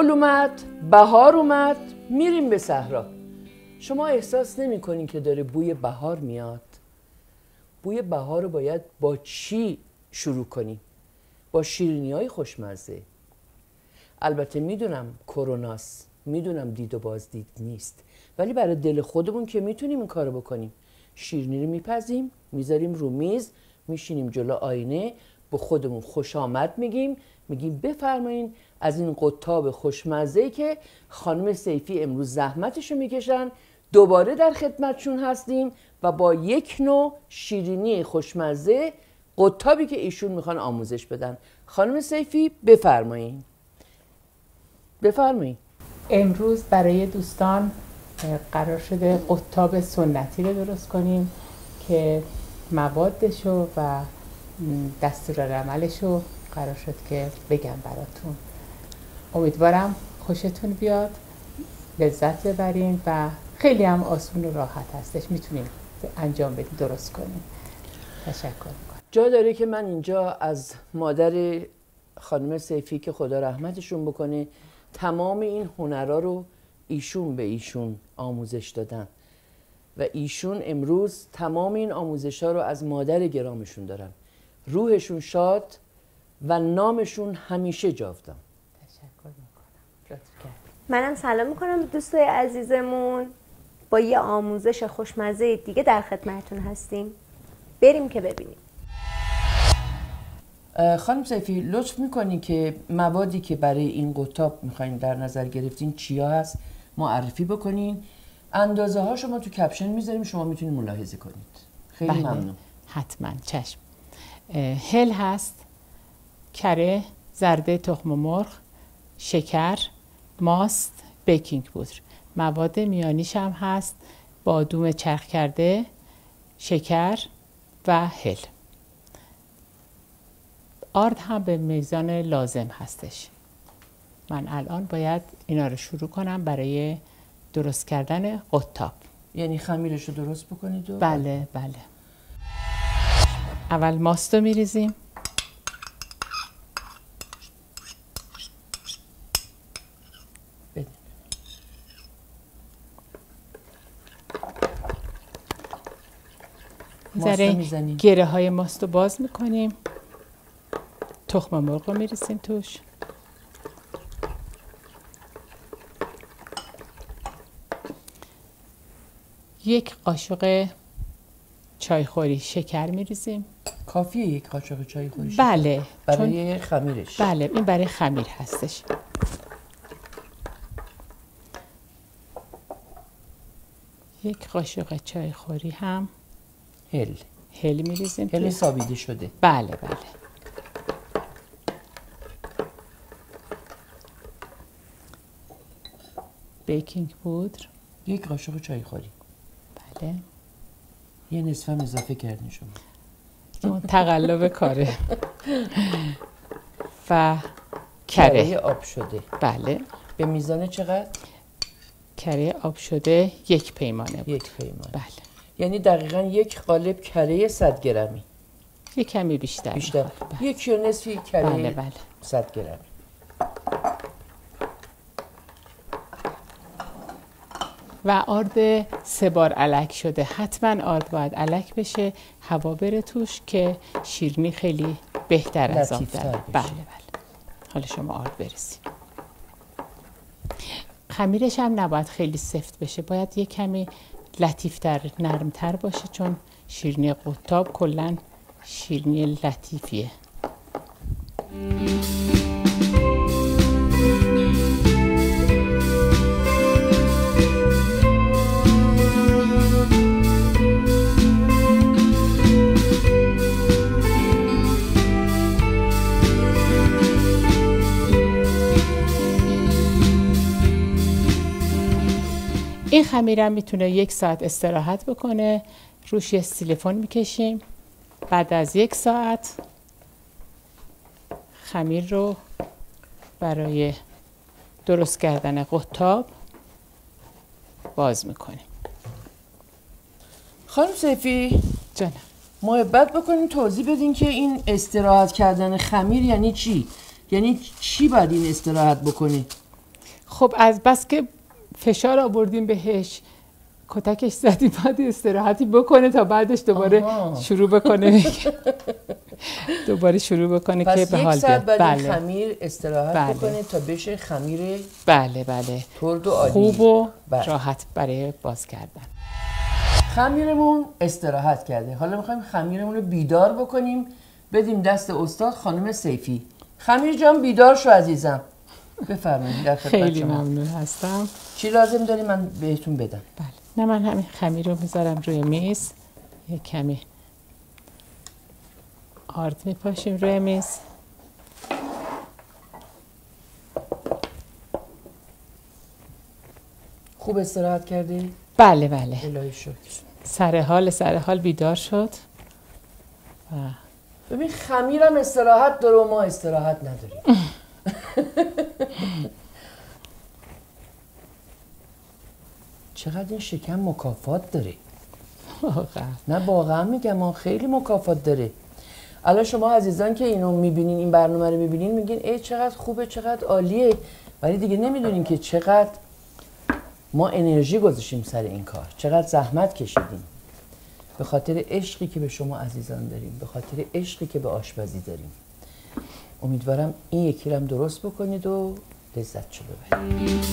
گل اومد، بهار اومد، میریم به صحرا. شما احساس نمی کنین که داره بوی بهار میاد؟ بوی بهار رو باید با چی شروع کنیم؟ با شیرینی‌های خوشمزه. البته میدونم کروناست، میدونم دید و بازدید نیست، ولی برای دل خودمون که میتونیم این کارو بکنیم. شیرینی رو میپزیم، میذاریم رو میز، میشینیم جلو آینه، به خودمون خوش آمد میگیم بفرمایین از این قطاب خوشمزه‌ای که خانم سیفی امروز زحمتشو میکشن، دوباره در خدمتشون هستیم و با یک نوع شیرینی خوشمزه قطابی که ایشون میخوان آموزش بدن. خانم سیفی بفرمایین. امروز برای دوستان قرار شده قطاب سنتی رو درست کنیم که موادشو و دستورالعملشو قرار شد که بگم براتون. امیدوارم خوشتون بیاد، لذت ببرین و خیلی هم آسون و راحت هستش، میتونیم انجام بدیم، درست کنیم. تشکر میکنم. جا داره که من اینجا از مادر خانم سیفی که خدا رحمتشون بکنه تمام این هنرها رو ایشون به ایشون آموزش دادن و ایشون امروز تمام این آموزش ها رو از مادر گرامشون دارن. روحشون شاد و نامشون همیشه جاودان. تشکر میکنم. لطف کردید. منم سلام میکنم دوستای عزیزمون. با یه آموزش خوشمزه دیگه در خدمتتون هستیم. بریم که ببینیم. خانم سیفی لطف میکنی که موادی که برای این قطاب میخواین در نظر گرفتین چیا هست معرفی بکنین. اندازه ها شما تو کپشن میذاریم، شما میتونید ملاحظه کنید. خیلی ممنون. حتما، چشم. هل هست، کره، زرده تخم مرغ، شکر، ماست، بیکینگ پودر. مواد میانیش هم هست، بادوم چرخ کرده، شکر و هل. آرد هم به میزان لازم هستش. من الان باید اینا رو شروع کنم برای درست کردن قطاب. یعنی خمیرش رو درست بکنید؟ بله. اول ماست رو میریزیم. میذاریم گره های ماست رو باز میکنیم. تخم مرغ رو میریسیم توش. یک قاشق چایخوری شکر میریزیم. کافیه یک قاشق چایخوری شکر؟ بله. برای خمیرش؟ بله، این برای خمیر هستش. یک قاشق چایخوری هم هل میریزیم. هل سابیده شده؟ بله. بیکینگ پودر یک قاشق چایخوری. بله. یه نصف هم اضافه کردین شما. تقلب کاره. و کره آب شده. بله. به میزان چقدر؟ کره آب شده 1 پیمانه بود. 1 پیمانه. بله. یعنی دقیقاً 1 قالب کره 100 گرمی. یک کمی بیشتر. بله. 1 یا نصفی کره. بله. 100 گرمی. و آرد 3 بار الک شده. حتما آرد باید الک بشه، هوا بره توش که شیرینی خیلی بهتر از آب در. بله. حالا شما آرد بریزید. خمیرش هم نباید خیلی سفت بشه، باید یک کمی لطیفتر، نرمتر باشه، چون شیرینی قطاب کلا شیرینی لطیفیه. این خمیرم میتونه 1 ساعت استراحت بکنه. روش یه سیلیفون میکشیم. بعد از 1 ساعت خمیر رو برای درست کردن قطاب باز میکنیم. خانم سیفی جانم، محبت بکنین توضیح بدین که این استراحت کردن خمیر یعنی چی؟ یعنی چی باید این استراحت بکنی؟ خب از بس که فشار آوردیم بهش، کتکش زدیم، باید استراحتی بکنه تا بعدش دوباره شروع بکنه دوباره شروع بکنه که به حال بیاد. بعد این خمیر استراحت بکنه تا بشه خمیر بله ترد و عالی، خوب و راحت برای باز کردن. خمیرمون استراحت کرده، حالا میخوایم خمیرمون رو بیدار بکنیم، بدیم دست استاد خانم سیفی. خمیر جان بیدار شو عزیزم، بفرمایید. در خدمت خیلی شما. ممنون هستم. چی لازم داری من بهتون بدم؟ بله، نه من همین خمیر رو میذارم روی میز، یه کمی آرد میپاشیم روی میز. خوب استراحت کردی؟ بله الهی شکر. سر حال بیدار شد. ببین خمیرم استراحت داره و ما استراحت نداریم. چقدر این شکم مکافات داره. نه واقعا میگم ما خیلی مکافات داره. الان شما عزیزان که اینو میبینین، این برنامه رو میبینین، میگین ای چقدر خوبه، چقدر عالیه، ولی دیگه نمیدونین که چقدر ما انرژی گذاشتیم سر این کار، چقدر زحمت کشیدیم به خاطر عشقی که به شما عزیزان داریم، به خاطر عشقی که به آشپزی داریم. امیدوارم این یکی رو هم درست بکنید و لذتشو ببرید.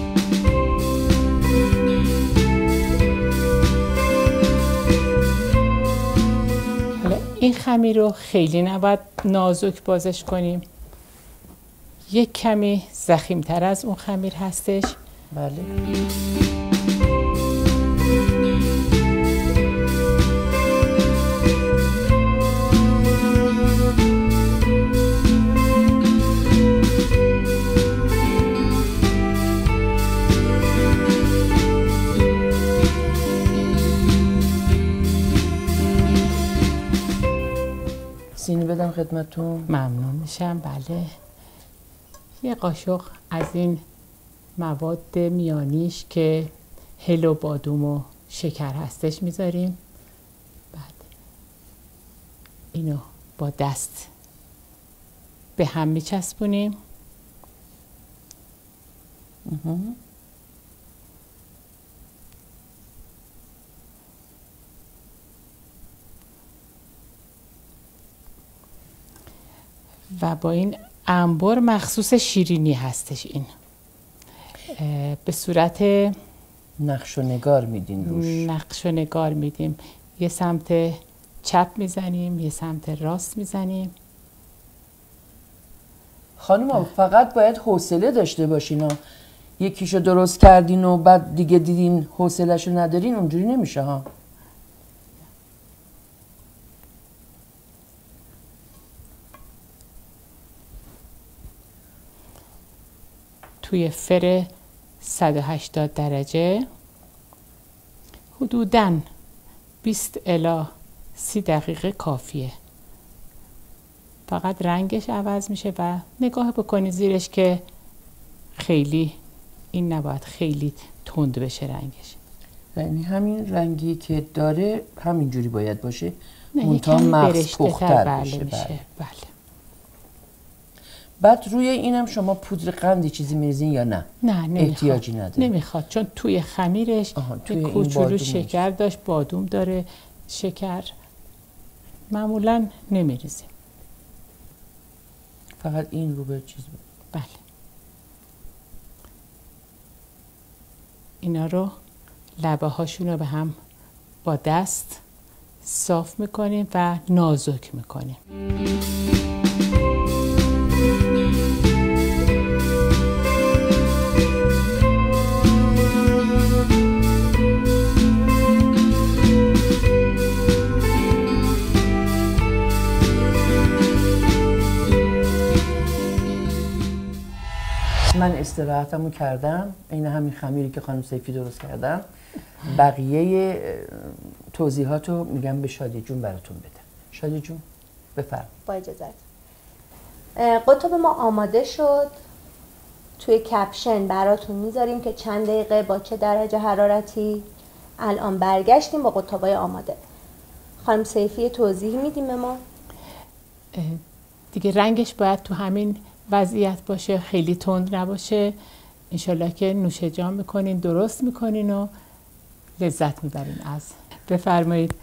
حالا این خمیر رو خیلی نباید نازک بازش کنیم، یک کمی ضخیم‌تر از اون خمیر هستش. بله. سینی بدم خدمتتون. ممنون میشم. بله، یه قاشق از این مواد میانیش که هل و بادوم و شکر هستش میذاریم. بعد اینو با دست به هم میچسبونیم. و با این انبر مخصوص شیرینی هستش، این به صورت نقش و نگار میدین روش. نقش و نگار میدیم، یه سمت چپ میزنیم، یه سمت راست میزنیم. خانم فقط باید حوصله داشته باشین، یکیشو درست کردین و بعد دیگه دیدین حوصله‌شو ندارین، اونجوری نمیشه ها. توی فر 180 درجه حدوداً 20 الی 30 دقیقه کافیه. فقط رنگش عوض میشه و نگاه بکنید زیرش که خیلی این نباید خیلی تند بشه رنگش. یعنی همین رنگی که داره همینجوری باید باشه، منتها مغز پخت‌تر بشه. بله. بعد روی اینم شما پودر قندی چیزی میریزین یا نه؟ نه احتیاجی نداره. نمیخواد، چون توی خمیرش توی کوچولو شکر داشت، بادوم داره، شکر معمولا نمیریزیم. فقط این رو به چیز بله. اینا رو لبه هاشون رو به هم با دست صاف میکنیم و نازک میکنیم. من استراحتمو کردم، این همین خمیری که خانم سیفی درست کردم. بقیه توضیحاتو میگم به شادی جون براتون بدم. شادی جون بفرم. با اجازت. قطب ما آماده شد، توی کپشن براتون میذاریم که چند دقیقه با چه درجه حرارتی. الان برگشتیم با قطبای آماده. خانم سیفی توضیح میدیم به ما. دیگه رنگش باید تو همین وضعیت باشه، خیلی تند نباشه. انشالله که نوش جان میکنین، درست میکنین و لذت میبرین از. بفرمایید.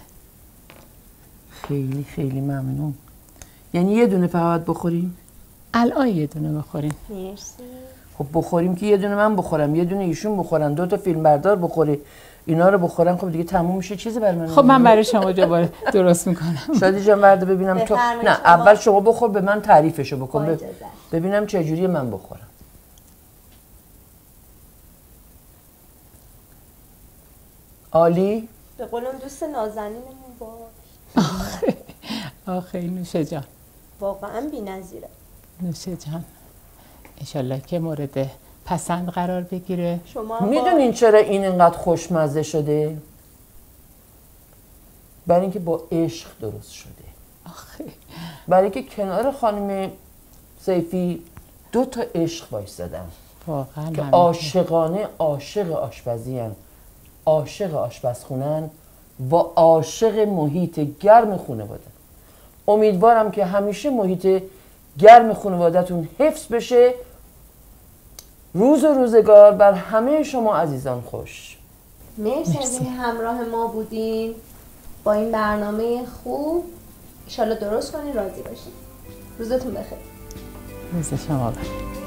خیلی خیلی ممنون. یعنی یه دونه فقط بخوریم؟ الان یه دونه بخورین. مرسی. خب بخوریم که یه دونه من بخورم، یه دونه ایشون بخورن، 2 تا فیلم بردار بخوری، اینا رو بخورن، خب دیگه تموم میشه. چیزی برای من خب من برای شما دوباره درست میکنم. شادی جان ورده ببینم تو. نه شما. اول شما بخور، به من تعریفشو بکن، با اجازت. ببینم چه جوری من بخورم. عالی. به قولم دوست نازنینمون باش. آخه نوش جان، واقعا بی‌نظیره. نوش جان. انشالله که مورد پسند قرار بگیره. شما میدونین چرا این اینقدر خوشمزه شده؟ برای اینکه با عشق درست شده. آخه برای اینکه کنار خانم سیفی 2 تا عشق وایسادن واقعا که همین. عاشقانه عاشق آشپزی‌ان، عاشق آشپزخونه‌ان و عاشق محیط گرم خانواده. امیدوارم که همیشه محیط گرم خانواده‌تون حفظ بشه. روز و روزگار بر همه شما عزیزان خوش. مرسی از اینکه همراه ما بودین با این برنامه خوب. ان شاءالله درست کنین، راضی باشین. روزتون بخیر. روز شما بخیر.